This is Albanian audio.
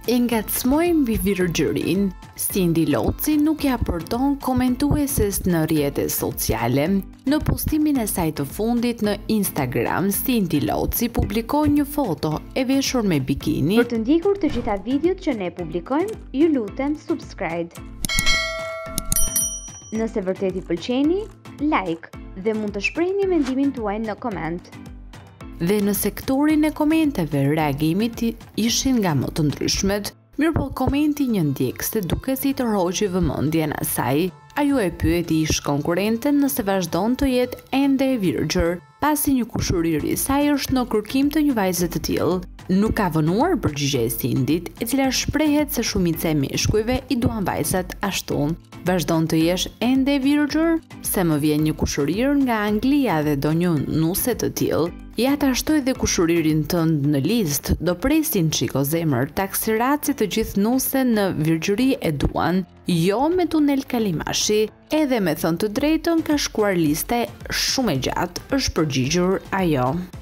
E ngacmoi mbi virgjërin, Cindy Loci nuk ja përdon komentueses në rrjetet sociale. Në postimin e saj të fundit në Instagram, Cindy Loci publikoi një foto e veshur me bikini. Për të ndjekur të gjitha videot që ne publikojmë, ju lutem subscribe. Nëse vërtet i pëlqeni, like dhe mund të shprehni mendimin tuaj në koment. Dhe në sektorin e komenteve, reagimit ishin nga më të ndryshmet, mirëpo komenti një ndjekëse duke si të rroqi vëmendjen asaj. Ajo e pyeti ish konkurrenten nëse vazhdon të jetë ende e virgjër, pasi një kushërir i saj është në kërkim të një vajze të tillë. Nuk ka vënuar përgjigje e Cindit, e cila shprehet se shumica e meshkujve i duan vajzat ashtu. Vazhdon të jesh ende e virgjër? Se më vjen një kushërir nga Anglia dhe do një nuse të tillë, ja ta shtoj dhe kushëririn tënd në listë, do presin çiko zemër, taksiraci të gjithë nuse në virgjëri e duan, jo me tunel kalimashi, edhe me thënë të drejtën ka shkuar liste shumë e gjatë, është përgjigjur ajo.